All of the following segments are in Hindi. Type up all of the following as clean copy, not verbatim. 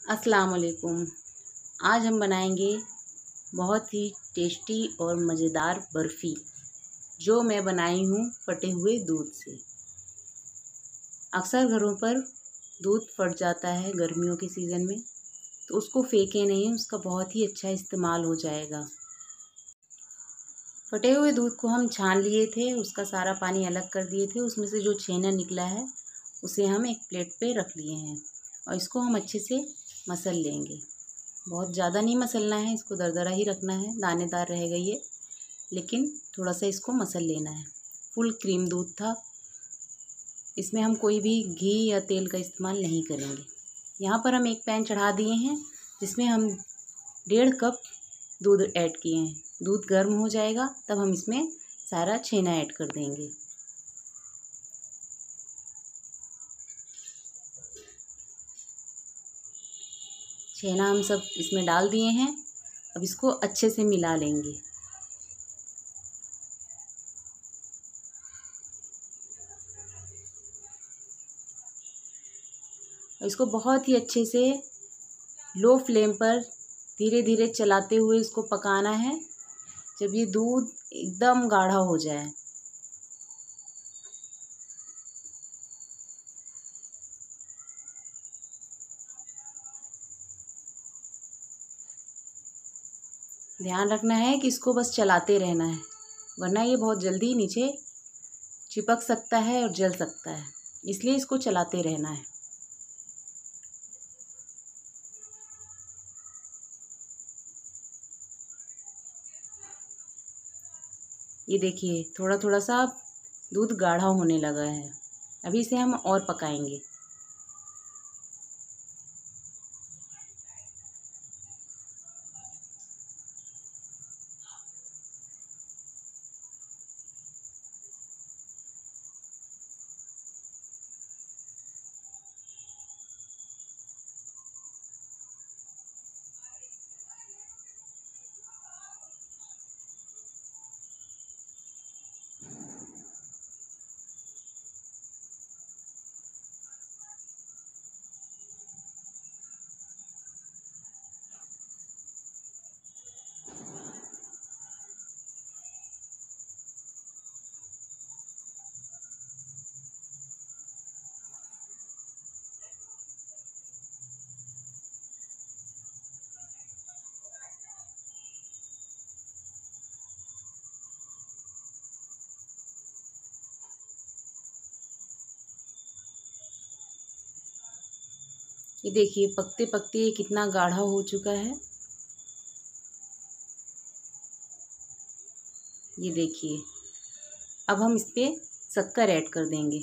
अस्सलाम वालेकुम। आज हम बनाएंगे बहुत ही टेस्टी और मज़ेदार बर्फ़ी, जो मैं बनाई हूँ फटे हुए दूध से। अक्सर घरों पर दूध फट जाता है गर्मियों के सीज़न में, तो उसको फेंकें नहीं, उसका बहुत ही अच्छा इस्तेमाल हो जाएगा। फटे हुए दूध को हम छान लिए थे, उसका सारा पानी अलग कर दिए थे। उसमें से जो छेना निकला है उसे हम एक प्लेट पे रख लिए हैं और इसको हम अच्छे से मसल लेंगे। बहुत ज़्यादा नहीं मसलना है, इसको दरदरा ही रखना है, दानेदार रहेगा ये, लेकिन थोड़ा सा इसको मसल लेना है। फुल क्रीम दूध था, इसमें हम कोई भी घी या तेल का इस्तेमाल नहीं करेंगे। यहाँ पर हम एक पैन चढ़ा दिए हैं, जिसमें हम 1.5 कप दूध ऐड किए हैं। दूध गर्म हो जाएगा तब हम इसमें सारा छेना ऐड कर देंगे। छेना हम सब इसमें डाल दिए हैं, अब इसको अच्छे से मिला लेंगे। इसको बहुत ही अच्छे से लो फ्लेम पर धीरे धीरे चलाते हुए इसको पकाना है, जब ये दूध एकदम गाढ़ा हो जाए। ध्यान रखना है कि इसको बस चलाते रहना है, वरना ये बहुत जल्दी नीचे चिपक सकता है और जल सकता है, इसलिए इसको चलाते रहना है। ये देखिए थोड़ा थोड़ा सा दूध गाढ़ा होने लगा है, अभी इसे हम और पकाएंगे। ये देखिए पकते पकते ये कितना गाढ़ा हो चुका है। ये देखिए, अब हम इस पे शक्कर ऐड कर देंगे।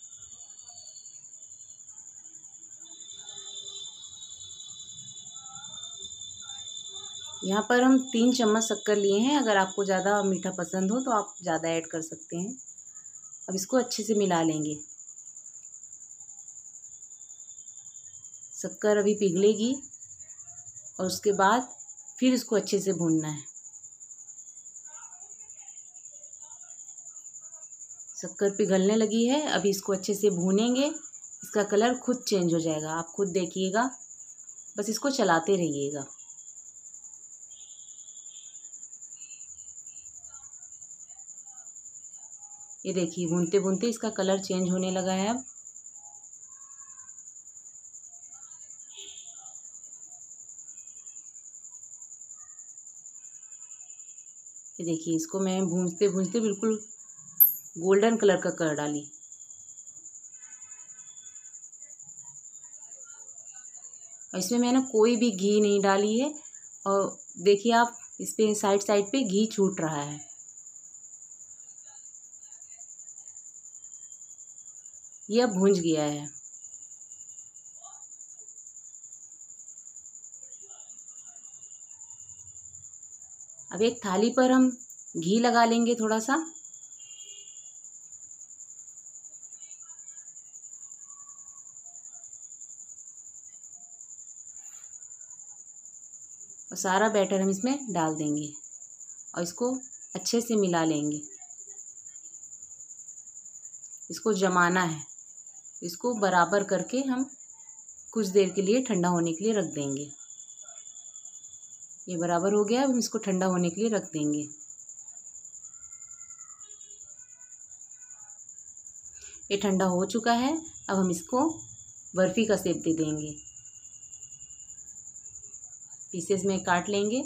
यहाँ पर हम 3 चम्मच शक्कर लिए हैं, अगर आपको ज़्यादा मीठा पसंद हो तो आप ज़्यादा ऐड कर सकते हैं। अब इसको अच्छे से मिला लेंगे। शक्कर अभी पिघलेगी और उसके बाद फिर इसको अच्छे से भूनना है। शक्कर पिघलने लगी है, अभी इसको अच्छे से भूनेंगे, इसका कलर खुद चेंज हो जाएगा, आप खुद देखिएगा, बस इसको चलाते रहिएगा। ये देखिए भूनते भूनते इसका कलर चेंज होने लगा है। अब ये देखिए इसको मैं भूनते भूनते बिल्कुल गोल्डन कलर का कर डाली। और इसमें मैंने कोई भी घी नहीं डाली है, और देखिए आप इस पे साइड साइड पे घी छूट रहा है। ये अब भूंज गया है। अब एक थाली पर हम घी लगा लेंगे थोड़ा सा, और सारा बैटर हम इसमें डाल देंगे और इसको अच्छे से मिला लेंगे। इसको जमाना है, इसको बराबर करके हम कुछ देर के लिए ठंडा होने के लिए रख देंगे। ये बराबर हो गया, अब हम इसको ठंडा होने के लिए रख देंगे। ये ठंडा हो चुका है। अब हम इसको बर्फ़ी का शेप दे देंगे। पीसेस में काट लेंगे।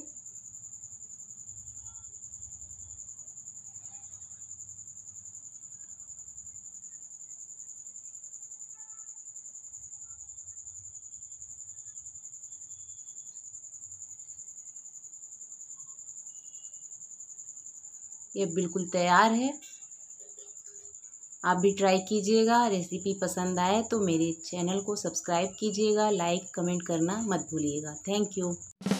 ये बिल्कुल तैयार है। आप भी ट्राई कीजिएगा। रेसिपी पसंद आए तो मेरे चैनल को सब्सक्राइब कीजिएगा, लाइक कमेंट करना मत भूलिएगा। Thank you.